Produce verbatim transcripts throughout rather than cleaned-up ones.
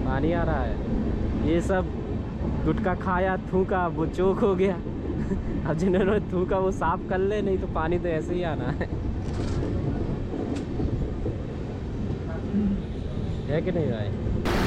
पानी आ रहा है। ये सब गुटखा खाया, थूका, वो चोक हो गया। अब जिन्होंने थूका वो साफ कर ले, नहीं तो पानी तो ऐसे ही आना है। है कि नहीं भाई?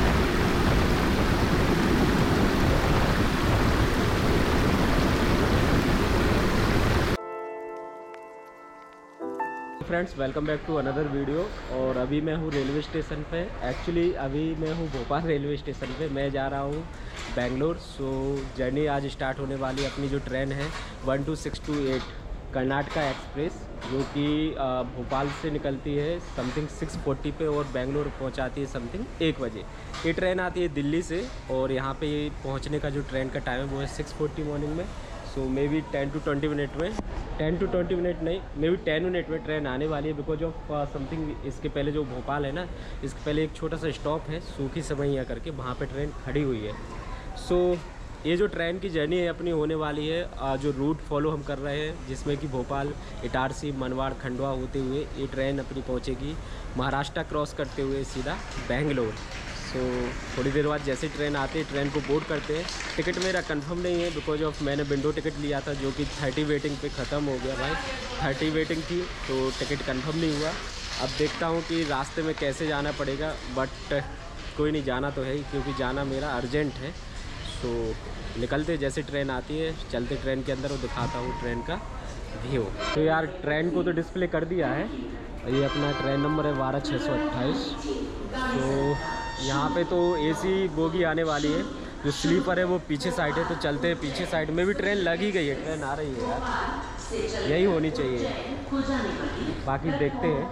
Friends, welcome back to another video. और अभी मैं हूँ रेलवे स्टेशन पे। एक्चुअली अभी मैं हूँ भोपाल रेलवे स्टेशन पे। मैं जा रहा हूँ बेंगलोर। सो जर्नी आज स्टार्ट होने वाली। अपनी जो ट्रेन है one two six two eight Karnataka express, जो कि भोपाल से निकलती है समथिंग सिक्स फोर्टी पे और बेंगलोर पहुंचाती है समथिंग एक बजे। ये ट्रेन आती है दिल्ली से और यहाँ पे पहुँचने का जो ट्रेन का टाइम है वो है सिक्स फोर्टी मॉर्निंग में। So may be ten to twenty minute में टेन टू ट्वेंटी मिनट नहीं मे बी टेन मिनट में ट्रेन आने वाली है। बिकॉज ऑफ समथिंग इसके पहले जो भोपाल है ना, इसके पहले एक छोटा सा स्टॉप है सूखी समैया करके, वहाँ पे ट्रेन खड़ी हुई है। सो so, ये जो ट्रेन की जर्नी है अपनी होने वाली है, uh, जो रूट फॉलो हम कर रहे हैं, जिसमें कि भोपाल, इटारसी, मनवाड़, खंडवा होते हुए ये ट्रेन अपनी पहुँचेगी महाराष्ट्र क्रॉस करते हुए सीधा बेंगलोर। सो so, थोड़ी देर बाद जैसे ट्रेन आती है ट्रेन को बोर्ड करते हैं। टिकट मेरा कंफर्म नहीं है बिकॉज ऑफ मैंने विंडो टिकट लिया था जो कि थर्टी वेटिंग पे ख़त्म हो गया भाई। थर्टी वेटिंग थी तो टिकट कंफर्म नहीं हुआ। अब देखता हूँ कि रास्ते में कैसे जाना पड़ेगा, बट कोई नहीं, जाना तो है ही क्योंकि जाना मेरा अर्जेंट है। सो so, निकलते जैसे ट्रेन आती है, चलते ट्रेन के अंदर और दिखाता हूँ ट्रेन का व्यू। तो यार ट्रेन को तो डिस्प्ले कर दिया है। ये अपना ट्रेन नंबर है बारह छः सौ अट्ठाईस। तो यहाँ पे तो एसी बोगी आने वाली है, जो स्लीपर है वो पीछे साइड है। तो चलते हैं पीछे साइड में। भी ट्रेन लगी गई है, ट्रेन आ रही है यार, यही होनी चाहिए। बाकी देखते हैं।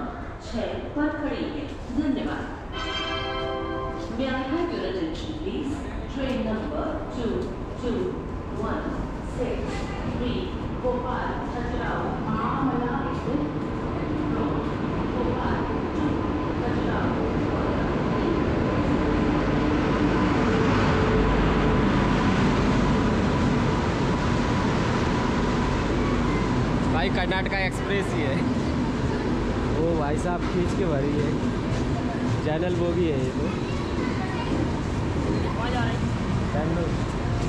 भाई कर्नाटका एक्सप्रेस ही है। ओ भाई साहब खींच के भरी है, जनरल वो भी है ये तो। बेंगलोर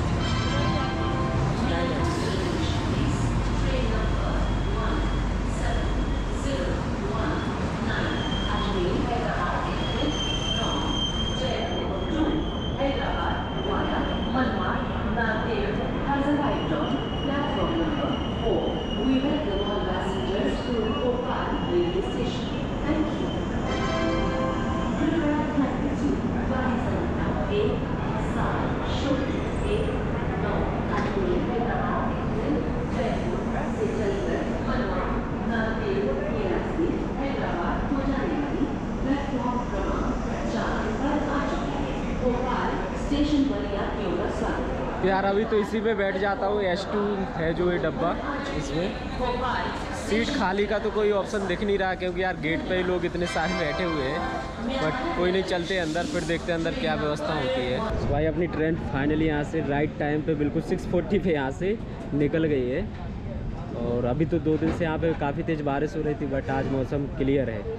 यार अभी तो इसी पे बैठ जाता हूँ। एच टू है जो ये डब्बा, इसमें सीट खाली का तो कोई ऑप्शन दिख नहीं रहा क्योंकि यार गेट पे ही लोग इतने सारे बैठे हुए हैं। बट कोई नहीं, चलते अंदर फिर देखते हैं अंदर क्या व्यवस्था होती है। तो भाई अपनी ट्रेन फाइनली यहाँ से राइट टाइम पे बिल्कुल सिक्स फोर्टी पे यहाँ से निकल गई है। और अभी तो दो दिन से यहाँ पे काफ़ी तेज़ बारिश हो रही थी, बट आज मौसम क्लियर है।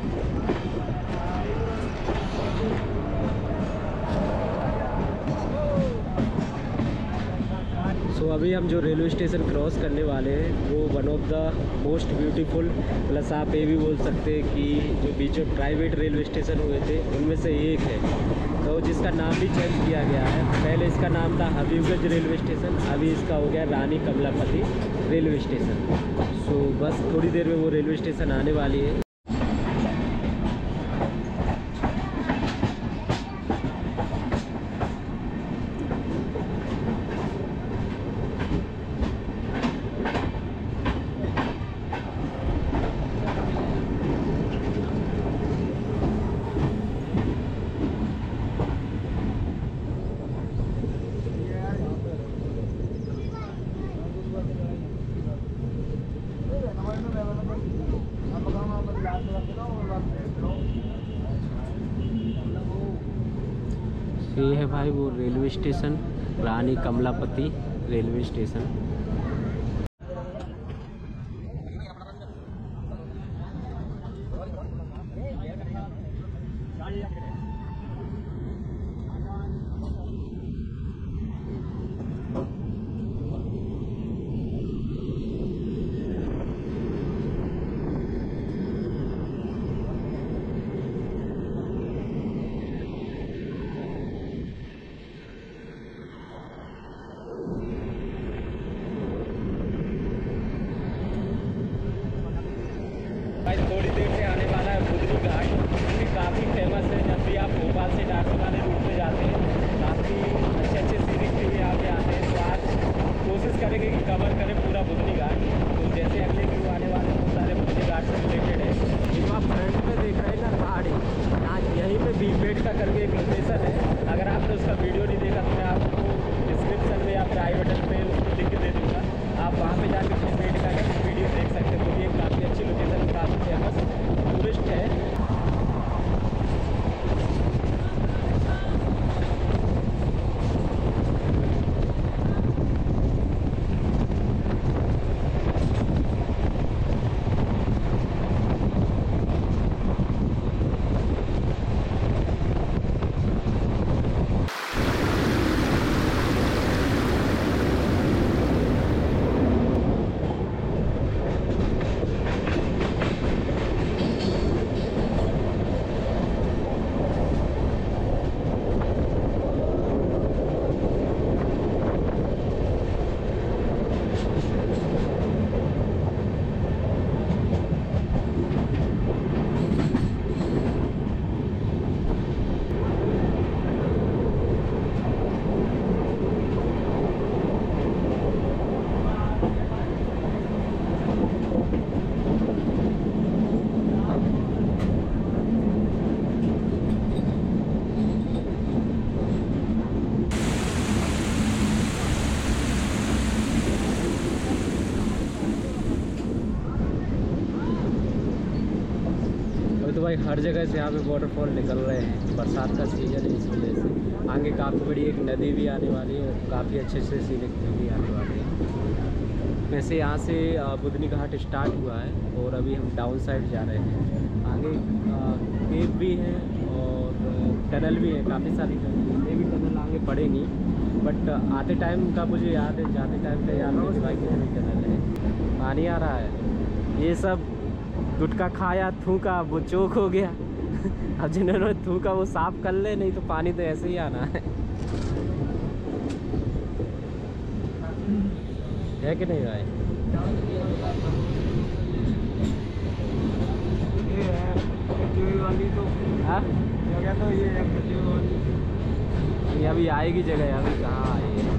सो so, अभी हम जो रेलवे स्टेशन क्रॉस करने वाले हैं वो one of the most beautiful, plus आप ये भी बोल सकते हैं कि जो बीच में प्राइवेट रेलवे स्टेशन हुए थे उनमें से एक है, तो जिसका नाम भी चेंज किया गया है। पहले इसका नाम था हबीबगंज रेलवे स्टेशन, अभी इसका हो गया Rani Kamlapati railway station. So so, बस थोड़ी देर में वो रेलवे स्टेशन आने वाली है। ये है भाई वो railway station, Rani Kamlapati railway station. Location है, अगर आपने उसका वीडियो नहीं देखा तो मैं आपको डिस्क्रिप्शन में या फिर आई बटन पे उसको लिंक दे दूँगा। आप वहाँ पे जाकर अपने पेट का वीडियो देख सकते हैं, क्योंकि एक काफ़ी अच्छी लोकेशन है, काफ़ी फेमस टूरिस्ट है। तो भाई हर जगह से यहाँ पे वाटरफॉल निकल रहे हैं, बरसात का सीजन है इस वजह से। आगे काफ़ी बड़ी एक नदी भी आने वाली है और काफ़ी अच्छे अच्छे सीनिक व्यू भी आने वाले हैं। वैसे यहाँ से बुधनी घाट स्टार्ट हुआ है और अभी हम डाउन साइड जा रहे हैं। आगे केव भी है और टनल भी है, काफ़ी सारी टनल, ये भी टनल आगे पड़ेंगी, बट आते टाइम का मुझे याद है, जाते टाइम का याद नहीं कि भाई कितनी टनल है। पानी आ रहा है, ये सब गुटखा खाया, थूका, वो चोक हो गया। अब जिन्होंने थूका वो साफ कर ले, नहीं तो पानी तो ऐसे ही आना है। है कि नहीं भाई? ये है पृथ्वी वाली, तो हाँ जगह तो ये है पृथ्वी वाली। ये अभी आएगी जगह, अभी कहाँ आई है?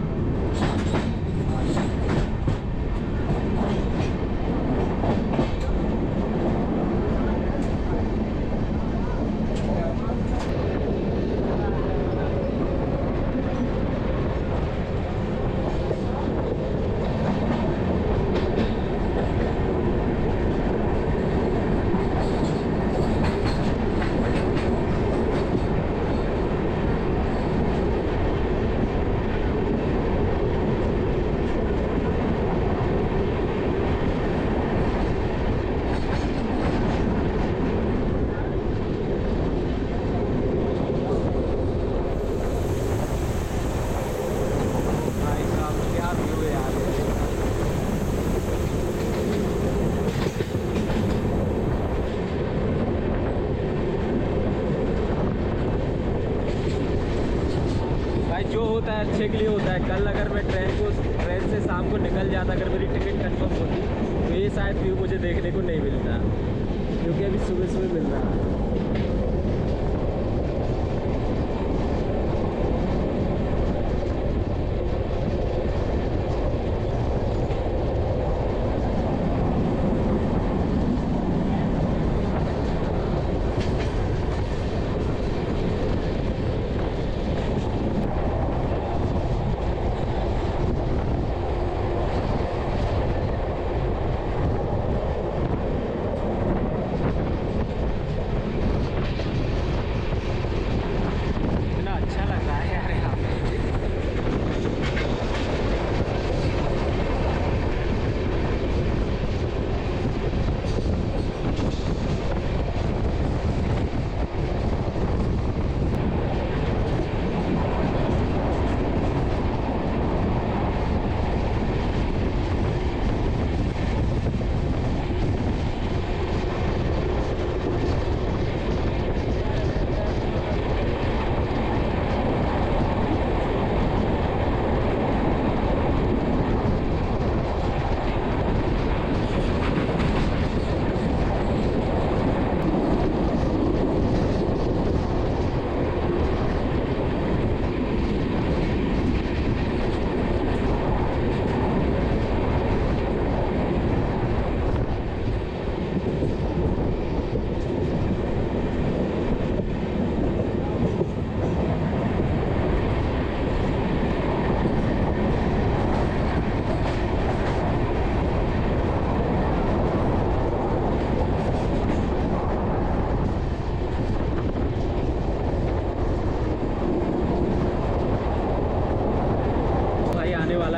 जो होता है अच्छे के लिए होता है। कल अगर मैं ट्रेन को ट्रेन से शाम को निकल जाता, अगर मेरी टिकट कंफर्म होती, तो ये शायद व्यू मुझे देखने को नहीं मिलता, क्योंकि अभी सुबह सुबह मिल रहा है।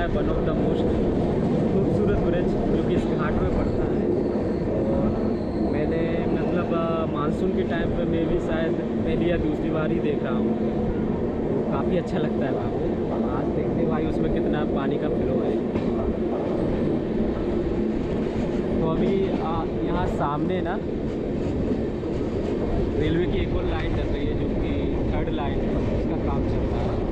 है वन ऑफ द मोस्ट खूबसूरत ब्रिज जो कि इस घाट में पड़ता है। और मैंने मतलब मानसून के टाइम पे मैं भी शायद पहली या दूसरी बार ही देख रहा हूँ, तो काफ़ी अच्छा लगता है वहाँ पे। आज देखते हैं भाई उसमें कितना पानी का फ्लो है। तो अभी यहाँ सामने ना रेलवे की एक और लाइन चल रही है जो कि थर्ड लाइन है, उसका काम चल रहा है।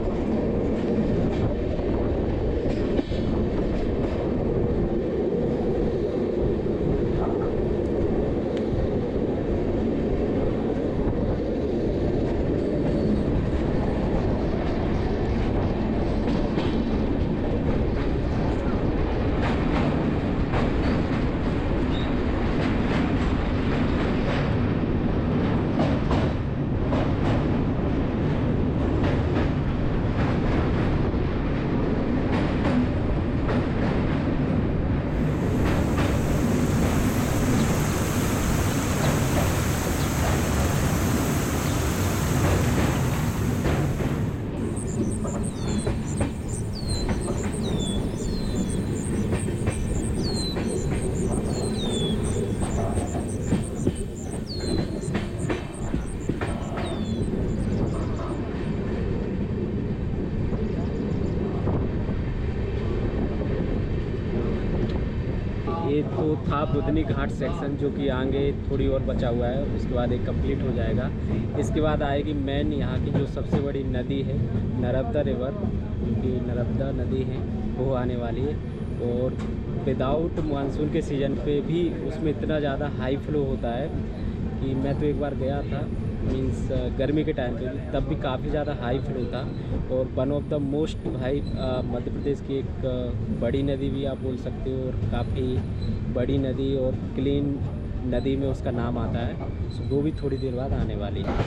ये तो था बुधनी घाट सेक्शन जो कि आगे थोड़ी और बचा हुआ है, उसके बाद एक कंप्लीट हो जाएगा। इसके बाद आएगी मेन यहाँ की जो सबसे बड़ी नदी है नर्मदा रिवर, जो कि नर्मदा नदी है, वो आने वाली है। और विदाउट मानसून के सीज़न पे भी उसमें इतना ज़्यादा हाई फ्लो होता है कि मैं तो एक बार गया था, मीन्स गर्मी के टाइम पे भी, तब भी काफ़ी ज़्यादा हाई फ्लो था। और वन ऑफ द मोस्ट भाई मध्य प्रदेश की एक आ, बड़ी नदी भी आप बोल सकते हो, और काफ़ी बड़ी नदी और क्लीन नदी में उसका नाम आता है। सो वो भी थोड़ी देर बाद आने वाली है।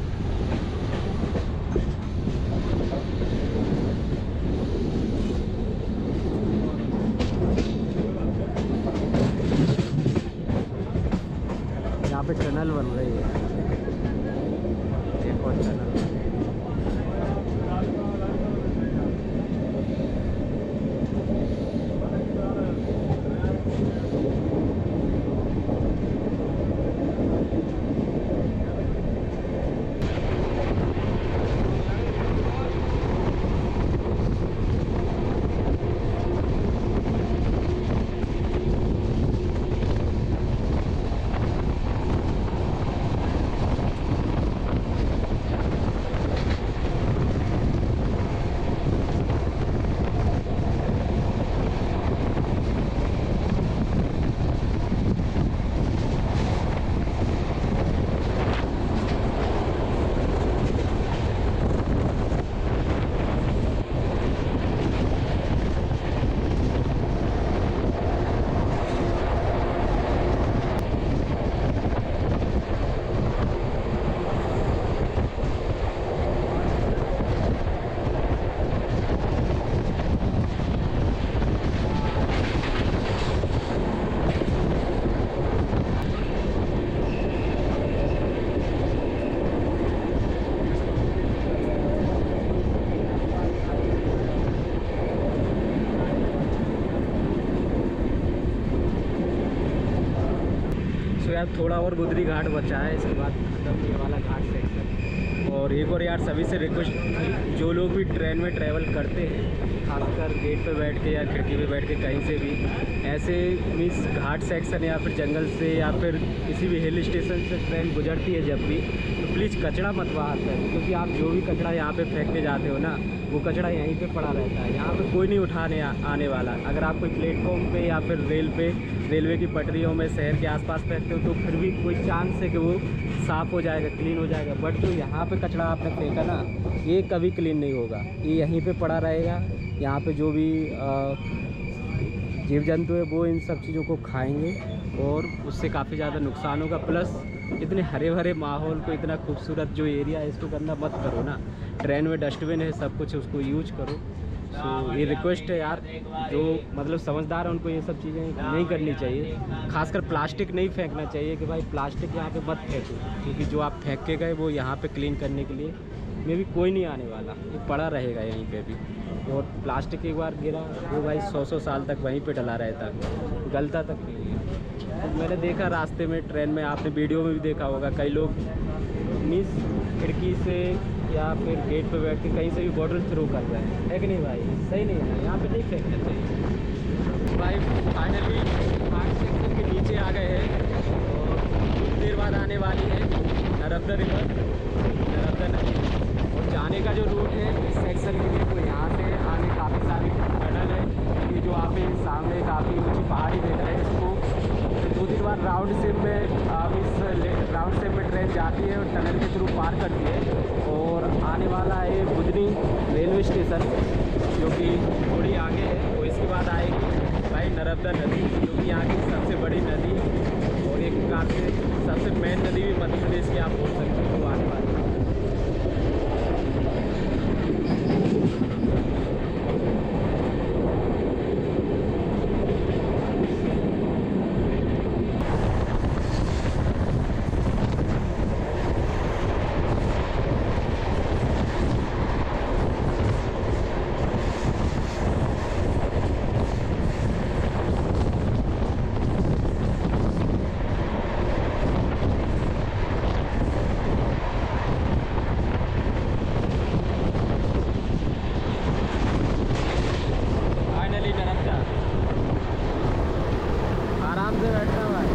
यहाँ पे टनल बन रही है, एक और टनल। तो यार थोड़ा और गुदरी घाट बचा है, इसके बाद खत्म ये वाला घाट सेक्शन। और एक और यार सभी से रिक्वेस्ट, जो लोग भी ट्रेन में ट्रैवल करते हैं, खासकर गेट पे बैठ के या खिड़की पे बैठ के कहीं से भी ऐसे मीन्स घाट सेक्शन या फिर जंगल से या फिर किसी भी हिल स्टेशन से ट्रेन गुजरती है जब भी, तो प्लीज़ कचरा मत बाहर करें, क्योंकि आप जो भी कचरा यहाँ पे फेंक के जाते हो ना, वो कचरा यहीं पे पड़ा रहता है। यहाँ पे कोई नहीं उठाने आ, आने वाला। अगर आप कोई प्लेटफॉर्म पे या फिर रेल पे रेलवे की पटरियों में शहर के आसपास फेंकते हो तो फिर भी कोई चांस है कि वो साफ़ हो जाएगा, क्लीन हो जाएगा। बट जो यहाँ पे कचरा आपने फेंका ना, ये कभी क्लीन नहीं होगा, ये यहीं पे पड़ा रहेगा। यहाँ पे जो भी जीव जंतु है वो इन सब चीज़ों को खाएंगे और उससे काफ़ी ज़्यादा नुकसान होगा। प्लस इतने हरे भरे माहौल को, इतना खूबसूरत जो एरिया है, इसको गंदा मत करो ना। ट्रेन में डस्टबिन है, सब कुछ, उसको यूज करो। सो ये रिक्वेस्ट है यार, जो मतलब समझदार है उनको ये सब चीज़ें नहीं करनी चाहिए। खासकर प्लास्टिक नहीं फेंकना चाहिए कि भाई प्लास्टिक यहाँ पे मत फेंको, क्योंकि जो आप फेंक के गए वो यहाँ पे क्लीन करने के लिए इसमें भी कोई नहीं आने वाला, ये पड़ा रहेगा यहीं पे भी। और प्लास्टिक एक बार गिरा वो भाई सौ सौ साल तक वहीं पे डला रहता, गलता तक नहीं है। तो मैंने देखा रास्ते में, ट्रेन में, आपने वीडियो में भी देखा होगा, कई लोग मीस खिड़की से या फिर गेट पे बैठ के कहीं से भी बॉटल थ्रो कर रहे हैं, है कि नहीं भाई? सही नहीं है, यहाँ पे नहीं फेंकना चाहिए भाई। फाइनली घाट सेक्शन के नीचे आ गए हैं और कुछ देर बाद आने वाली है नर्मदा रिवर, नर्मदा नदी। और जाने का जो रूट है इस सेक्शन के लिए, तो यहाँ से आगे काफ़ी सारी टनल है। ये जो आप सामने काफ़ी ऊँची पहाड़ी देख रहे हैं, इसको फिर दो तीन बार राउंड सिप में आप इस राउंड सिप में ट्रेन जाती है और टनल के थ्रू पार करती है। और आने वाला है बुधनी रेलवे स्टेशन, जो कि थोड़ी आगे है। और इसके बाद आएगी भाई नर्मदा नदी, जो कि यहाँ की सबसे बड़ी नदी और एक प्रकार से सबसे मेन नदी भी मध्य प्रदेश की आप बोल सकते हो। आने वाली आराम से बैठना भाई।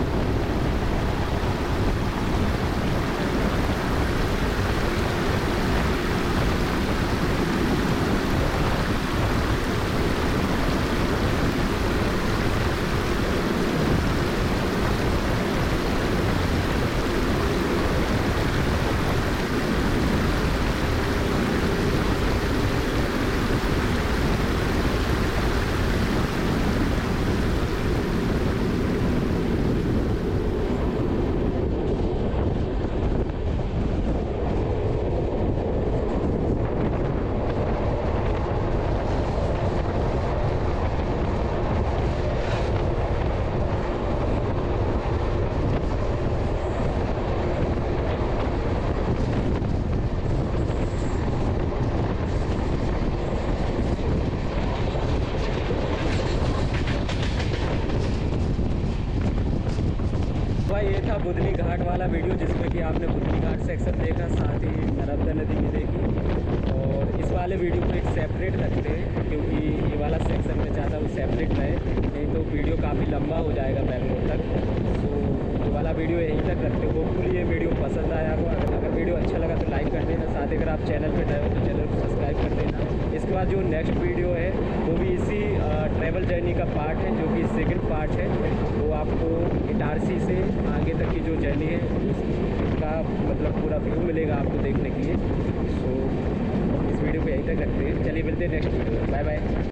भाई ये था बुधनी घाट वाला वीडियो, जिसमें कि आपने बुधनी घाट सेक्शन देखा, साथ ही नर्मदा नदी भी देखी। और इस वाले वीडियो को एक सेपरेट रखते हैं, क्योंकि ये वाला सेक्शन में चाहता हूँ सेपरेट रहे, नहीं तो वीडियो काफ़ी लंबा हो जाएगा बेंगलोर तक। तो ये वाला वीडियो यहीं तक रखते हो। होपफुली ये वीडियो पसंद आया हो। अगर अगर वीडियो अच्छा लगा तो लाइक कर देना, साथ ही अगर आप चैनल पर नए हो तो चैनल को सब्सक्राइब कर देना। इसके बाद जो नेक्स्ट वीडियो है वो भी इसी ट्रैवल जर्नी का पार्ट है, जो कि सेकंड पार्ट है। वो आपको इटारसी से आगे तक की जो जर्नी है उसका मतलब पूरा व्यू मिलेगा आपको देखने के लिए। सो इस वीडियो को यहीं तक रखते हैं, चलिए मिलते हैं नेक्स्ट वीडियो में। Bye bye.